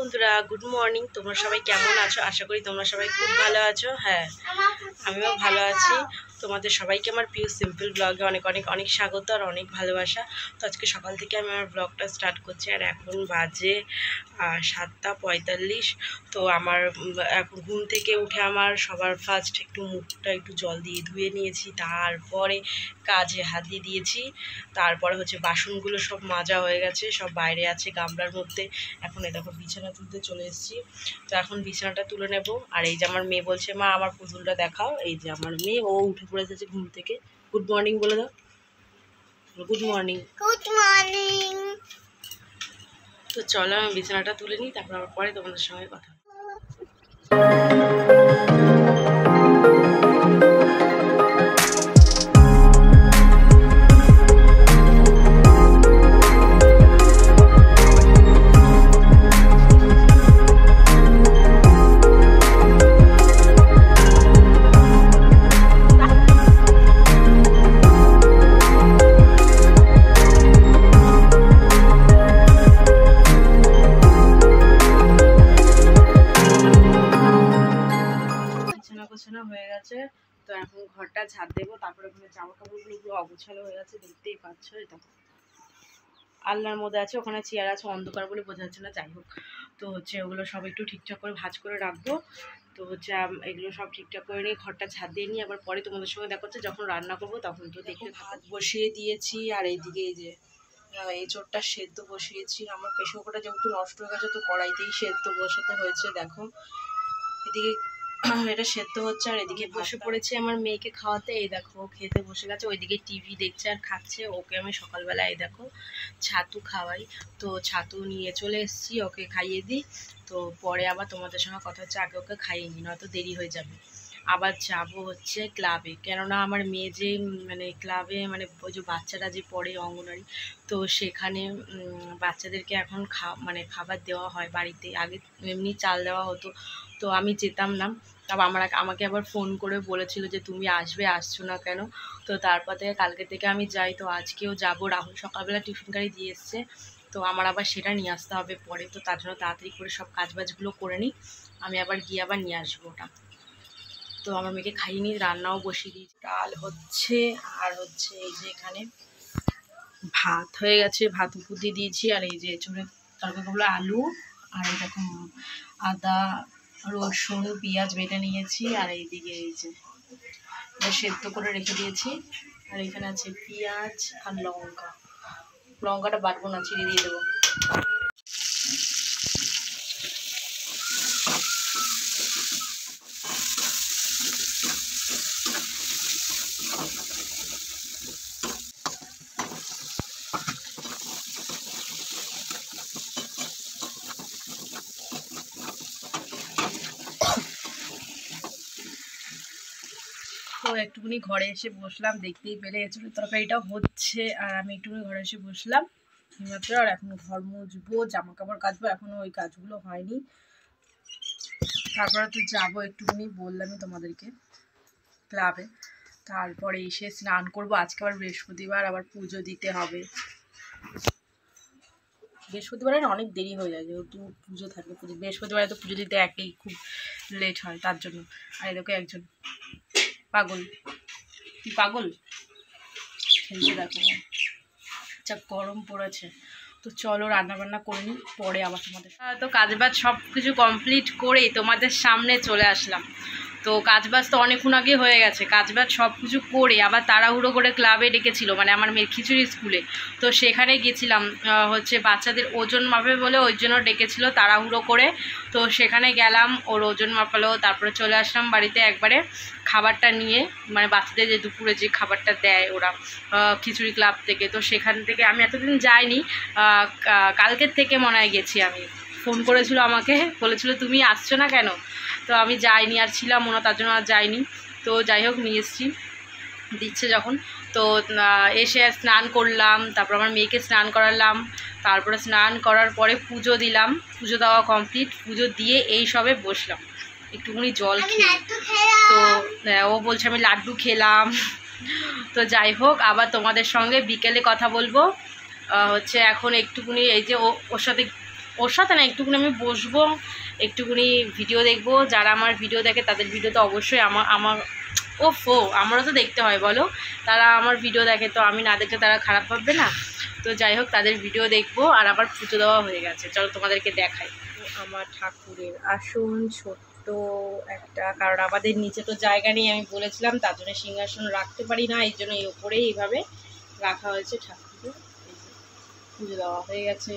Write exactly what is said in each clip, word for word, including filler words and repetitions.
বন্ধুরা, good morning. তোমরা সবাই কেমন আছো? আশা করি তোমরা সবাই খুব ভালো আছো। হ্যাঁ, আমিও ভালো আছি। তোমাদের সবাইকে আমার প্রিয় সিম্পল ব্লগে অনেক অনেক অনেক স্বাগত আর অনেক ভালোবাসা। তো আজকে সকাল থেকে আমি আমার ব্লগটা স্টার্ট করছি আর এখন বাজে সাতটা পঁয়তাল্লিশ। তো আমার এখন ঘুম থেকে উঠে আমার সবার ফার্স্ট একটু মুখটা একটু জল দিয়ে ধুয়ে নিয়েছি, তারপরে কাজে হাত দিয়ে দিয়েছি। তারপরে হচ্ছে বাসনগুলো সব মাজা হয়ে গেছে, সব বাইরে আছে গামলার মধ্যে। এখন এই দেখো বিছানা তুলতে চলে এসেছি। তো এখন বিছানাটা তুলে নেব। আর এই যে আমার মেয়ে বলছে, মা আমার পুতুলটা দেখাও। এই যে আমার মেয়ে, ও উঠে পড়েছে ঘুম থেকে। গুড মর্নিং বলে দাও। Good morning. Good morning. তো চলো আমি বিছানাটা তুলে নিই, তারপর আবার পরে তোমাদের সঙ্গে কথা। গোছানো হয়ে গেছে, তো এখন ঘরটা ঝাড় দেবো। তারপরে ওখানে জামা কাপড়গুলো পুরো অগোছালো হয়ে গেছে, দেখতেই পাচ্ছ। এটা আলনার মধ্যে আছে, ওখানে চেয়ার আছে, অন্ধকার বলে বোঝা যাচ্ছে না। যাই হোক, তো হচ্ছে ওগুলো সব একটু ঠিকঠাক করে ভাঁজ করে রাখবো। তো হচ্ছে এগুলো সব ঠিকঠাক করে নিয়ে ঘরটা ঝাড় দিয়ে নিয়ে আবার পরে তোমাদের সঙ্গে দেখা হচ্ছে যখন রান্না করবো, তখন তো দেখতে ভাত বসিয়ে দিয়েছি। আর এইদিকে এই যে এই চোরটা সেদ্ধ বসিয়েছি। আমার প্রেশার কুকারটা যেহেতু নষ্ট হয়ে গেছে, তো কড়াইতেই সেদ্ধ বসাতে হয়েছে। দেখো এদিকে এটা সেদ্ধ হচ্ছে আর এদিকে বসে পড়েছে আমার মেয়েকে খাওয়াতে। এই দেখো খেতে বসে গেছে, ওইদিকে টিভি দেখছে আর খাচ্ছে। ওকে আমি সকালবেলা এই দেখো ছাতু খাওয়াই, তো ছাতু নিয়ে চলে এসেছি, ওকে খাইয়ে দিই। তো পরে আবার তোমাদের সঙ্গে কথা হচ্ছে, আগে ওকে খাইয়ে নিই, নয়তো দেরি হয়ে যাবে। আবার যাব হচ্ছে ক্লাবে, কেননা আমার মেয়ে যে মানে ক্লাবে মানে ওই যে বাচ্চারা যে পড়ে অঙ্গনওয়াড়ি, তো সেখানে বাচ্চাদেরকে এখন খা মানে খাবার দেওয়া হয় বাড়িতে। আগে এমনি চাল দেওয়া হতো, তো আমি যেতাম না। তারপর আমার আমাকে আবার ফোন করে বলেছিল যে তুমি আসবে, আসছো না কেন? তো তারপর থেকে কালকে থেকে আমি যাই। তো আজকেও যাব। রাহুল সকালবেলা টিফিন গাড়ি দিয়ে এসছে, তো আমার আবার সেটা নিয়ে আসতে হবে পরে। তো তার জন্য তাড়াতাড়ি করে সব কাজবাজগুলো করে নিই, আমি আবার গিয়ে আবার নিয়ে আসবো ওটা। তো আমার মেয়েকে খাইয়ে নিই, রান্নাও বসিয়ে দিই। ডাল হচ্ছে আর হচ্ছে এই যে এখানে ভাত হয়ে গেছে, ভাত উপর দিয়ে দিয়েছি। আর এই যে চুড়ে তরকারিগুলো আলু আর এই রকম আদা রসুন পেঁয়াজ বেটে নিয়েছি। আর এইদিকে এই যে সেদ্ধ করে রেখে দিয়েছি। আর এখানে আছে পেঁয়াজ আর লঙ্কা। লঙ্কাটা বাটবো না, চিড়ে দিয়ে দেবো। তো একটুখানি ঘরে এসে বসলাম, দেখতেই পেরে এঁচুড়ে তরকারিটা হচ্ছে আর আমি একটুখানি ঘরে এসে বসলাম মাত্র। আর এখন ঘর মুছবো, জামা কাপড় কাচবো, এখনো ওই কাজগুলো হয়নি। তারপরে তো যাবো একটুখানি, বললামই তোমাদেরকে, ক্লাবে। তারপরে এসে স্নান করবো। আজকে আবার বৃহস্পতিবার, আবার পুজো দিতে হবে। বৃহস্পতিবারে অনেক দেরি হয়ে যায়, যেহেতু পুজো থাকে। পুজো বৃহস্পতিবারে তো পুজো দিতে একেই খুব লেট হয়, তার জন্য। আর এদিকে একজন পাগল, তুই পাগল খেলছে দেখো, যা গরম পড়েছে। তো চলো রান্না বান্না করে নিই, পরে আবার তোমাদের। তো কাজবাজ সব কিছু কমপ্লিট করেই তোমাদের সামনে চলে আসলাম। তো কাজবাজ তো অনেকক্ষণ আগে হয়ে গেছে, কাজবাজ সব কিছু করে আবার তাড়াহুড়ো করে ক্লাবে ডেকেছিল, মানে আমার মেয়ের খিচুড়ি স্কুলে। তো সেখানে গেছিলাম, হচ্ছে বাচ্চাদের ওজন মাপে বলে ওই জন্য ডেকেছিল তাড়াহুড়ো করে। তো সেখানে গেলাম, ওর ওজন মাপালো, তারপরে চলে আসলাম বাড়িতে একবারে খাবারটা নিয়ে, মানে বাচ্চাদের যে দুপুরে যে খাবারটা দেয় ওরা খিচুড়ি ক্লাব থেকে। তো সেখান থেকে আমি এতদিন যাইনি, কালকের থেকে মনে হয় গেছি আমি। ফোন করেছিল আমাকে, বলেছিল তুমি আসছো না কেন? তো আমি যাইনি, আর ছিলাম ওনা, তার জন্য আর যাইনি। তো যাই হোক নিয়ে এসেছি, দিচ্ছে যখন। তো এসে স্নান করলাম, তারপর আমার মেয়েকে স্নান করালাম, তারপরে স্নান করার পরে পুজো দিলাম। পুজো দেওয়া কমপ্লিট, পুজো দিয়ে এই সবে বসলাম একটুখানি জল খেয়ে। তো ও বলছে আমি লাড্ডু খেলাম। তো যাই হোক, আবার তোমাদের সঙ্গে বিকেলে কথা বলবো। হচ্ছে এখন একটুখানি এই যে ও ওর সাথে ওর সাথে না একটুখানি আমি বসবো, একটুখানি ভিডিও দেখবো। যারা আমার ভিডিও দেখে তাদের ভিডিও তো অবশ্যই আমার আমার ও ফো আমারও তো দেখতে হয় বলো, তারা আমার ভিডিও দেখে, তো আমি না দেখলে তারা খারাপ ভাববে না। তো যাই হোক, তাদের ভিডিও দেখবো। আর আবার পুজো দেওয়া হয়ে গেছে, চলো তোমাদেরকে দেখাই। আমার ঠাকুরের আসন ছোট্ট একটা, কারণ আমাদের নিচে তো জায়গা নেই, আমি বলেছিলাম, তার জন্য সিংহাসন রাখতে পারি না, এই জন্য এই উপরেই এইভাবে রাখা হয়েছে ঠাকুরকে। পুজো দেওয়া হয়ে গেছে,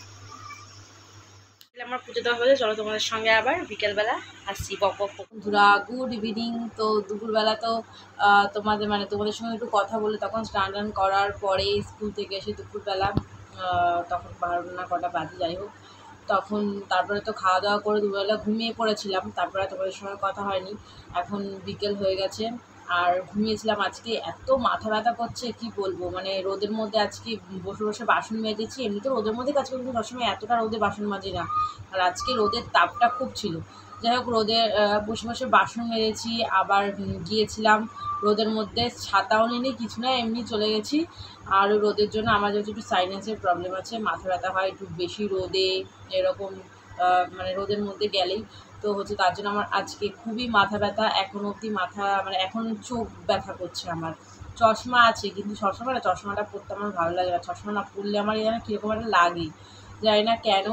আমার পুজো দেওয়া হয়েছে। চলো তোমাদের সঙ্গে আবার বিকেলবেলা আসছি। বক বক বন্ধুরা, গুড ইভিনিং। তো দুপুরবেলা তো তোমাদের মানে তোমাদের সঙ্গে একটু কথা বলে তখন স্নান টান করার পরে স্কুল থেকে এসে দুপুরবেলা তখন বারো না কটা বাজে, যাই হোক, তখন তারপরে তো খাওয়া দাওয়া করে দুপুরবেলা ঘুমিয়ে পড়েছিলাম, তারপরে তোমাদের সঙ্গে কথা হয়নি। এখন বিকেল হয়ে গেছে আর ঘুমিয়েছিলাম। আজকে এত মাথা ব্যথা করছে কি বলবো, মানে রোদের মধ্যে আজকে বসে বসে বাসন মেজেছি। এমনি তো রোদের মধ্যে কাজ করতে সবসময় এতটা রোদে বাসন মাজি না, আর আজকে রোদের তাপটা খুব ছিল। যাই হোক, রোদে বসে বসে বাসন মেজেছি, আবার গিয়েছিলাম রোদের মধ্যে, ছাতাও নিয়ে কিছু না, এমনি চলে গেছি। আর রোদের জন্য আমার যেহেতু একটু সাইনাসের প্রবলেম আছে, মাথা ব্যথা হয় একটু বেশি রোদে, এরকম মানে রোদের মধ্যে গেলেই তো হচ্ছে, তার জন্য আমার আজকে খুবই মাথা ব্যথা। এখন অবধি মাথা মানে এখন চোখ ব্যথা করছে আমার। চশমা আছে কিন্তু সবসময় না চশমাটা পরতে আমার ভালো লাগে না, চশমা না পরলে আমার যেন কীরকম একটা লাগে, জানি না কেন।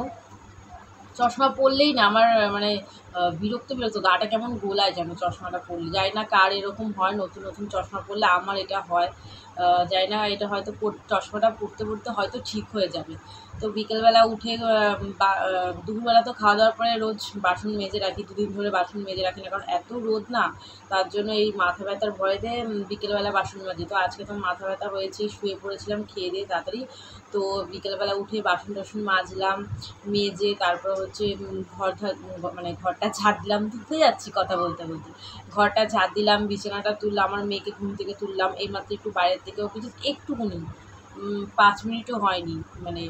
চশমা পরলেই না আমার মানে বিরক্ত বিরক্ত গাটা কেমন গোলায় যেন চশমাটা পরলে, জানি না কার এরকম হয়, নতুন নতুন চশমা পরলে আমার এটা হয়, জানি না, এটা হয়তো চশমাটা পরতে পরতে হয়তো ঠিক হয়ে যাবে। তো বিকেলবেলা উঠে দুপুরবেলা তো খাওয়া দাওয়ার পরে রোজ বাসন মেজে রাখি, দুদিন ধরে বাসন মেজে রাখি না, কারণ এত রোদ না, তার জন্য এই মাথা ব্যথার ভয়েতে বিকেলবেলা বাসন মাজি। তো আজকে তো মাথা ব্যথা হয়েছে, শুয়ে পড়েছিলাম খেয়ে দিয়ে তাড়াতাড়ি, তো বিকেলবেলা উঠে বাসন টাসন মাজলাম, মেজে তারপর হচ্ছে ঘর মানে ঘরটা ঝাড় দিলাম, ধুতে যাচ্ছি কথা বলতে বলতে, ঘরটা ঝাড় দিলাম, বিছানাটা তুললাম, আমার মেয়েকে ঘুম থেকে তুললাম, এইমাত্র একটু বাইরের থেকে ওকে একটুকুনি পাঁচ মিনিটও হয়নি মানে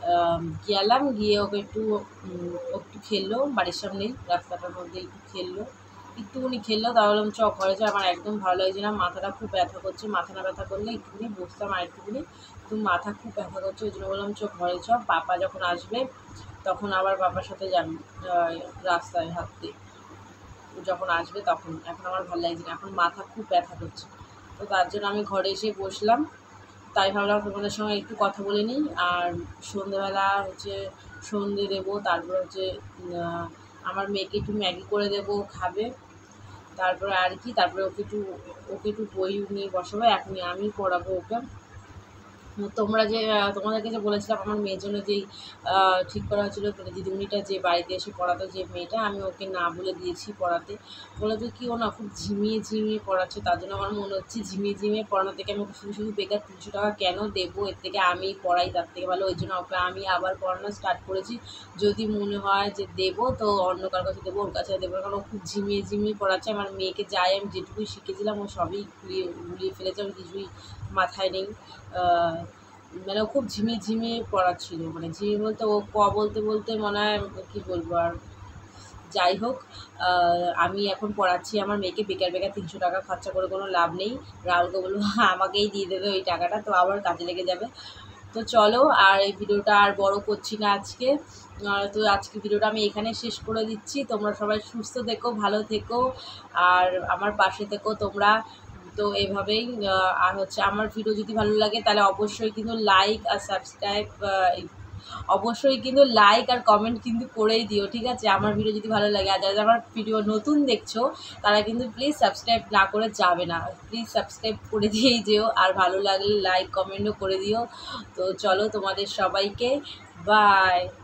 গেলাম, গিয়ে ওকে একটু একটু খেললো, বাড়ির সামনেই রাস্তাটার মধ্যে একটু খেললো, একটুকুনি খেললো, তাহলে চ ঘরে যায়। আমার একদম ভালো লাগছে না, মাথাটা খুব ব্যথা করছে, মাথা না ব্যথা করলে একটুকুনি বসতাম আর একটুকুনি, তো মাথা খুব ব্যথা করছে, ওই জন্য বললাম চ ঘরে চ, পাপা যখন আসবে তখন আবার বাবার সাথে যাবি রাস্তায় হাঁটতে, যখন আসবে তখন। এখন আমার ভালো লাগছে না, এখন মাথা খুব ব্যথা করছে, তো তার জন্য আমি ঘরে এসে বসলাম। তাই ভাবলাম তোমাদের সঙ্গে একটু কথা বলে নিই। আর সন্ধ্যেবেলা হচ্ছে সন্ধে দেবো, তারপর হচ্ছে আমার মেয়েকে একটু ম্যাগি করে দেবো, খাবে, তারপরে আর কি, তারপরে ওকে একটু ওকে একটু বই নিয়ে বসাবো, এখনই আমি পড়াবো ওকে। তোমরা যে তোমাদেরকে যে বলেছিলাম আমার মেয়ের জন্য যেই ঠিক করা হয়েছিলো দিদিমণিটা যে বাড়িতে এসে পড়াতো, যে মেয়েটা, আমি ওকে না বলে দিয়েছি পড়াতে, বলে তো কি ও না খুব ঝিমিয়ে ঝিমিয়ে পড়াচ্ছে, তার জন্য আমার মনে হচ্ছে ঝিমিয়ে ঝিমিয়ে পড়ানো থেকে আমি শুধু শুধু বেকার তিনশো টাকা কেন দেবো, এর থেকে আমি পড়াই তার থেকে ভালো, ওই জন্য ওকে আমি আবার পড়ানো স্টার্ট করেছি। যদি মনে হয় যে দেবো তো অন্য কার কাছে দেবো, ওর কাছে দেবো, কারণ ও খুব ঝিমিয়ে ঝিমিয়ে পড়াচ্ছে। আমার মেয়েকে যাই আমি যেটুকুই শিখেছিলাম ও সবই গুলিয়ে গুলিয়ে ফেলেছে, আমি কিছুই মাথায় নেই, মানে ও খুব ঝিমিয়ে ঝিমিয়ে পড়াচ্ছিল, মানে ঝিমিয়ে বলতে ও ক বলতে বলতে মনে হয় কী বলবো। আর যাই হোক, আমি এখন পড়াচ্ছি আমার মেয়েকে, বেকার বেকার তিনশো টাকা খরচা করে কোনো লাভ নেই, রাহুলকে বলবো আমাকেই দিয়ে দেবে ওই টাকাটা, তো আবার কাজে লেগে যাবে। তো চলো, আর এই ভিডিওটা আর বড় করছি না আজকে, তো আজকে ভিডিওটা আমি এখানে শেষ করে দিচ্ছি। তোমরা সবাই সুস্থ থেকো, ভালো থেকো, আর আমার পাশে থেকো তোমরা। তো এভাবেই, আর হচ্ছে আমার ভিডিও যদি ভালো লাগে তাহলে অবশ্যই কিন্তু লাইক আর সাবস্ক্রাইব, অবশ্যই কিন্তু লাইক আর কমেন্ট কিন্তু করেই দিও, ঠিক আছে, আমার ভিডিও যদি ভালো লাগে। আর যারা আমার ভিডিও নতুন দেখছো তারা কিন্তু প্লিজ সাবস্ক্রাইব না করে যাবে না, প্লিজ সাবস্ক্রাইব করে দিয়েই যেও, আর ভালো লাগলে লাইক কমেন্টও করে দিও। তো চলো, তোমাদের সবাইকে বাই।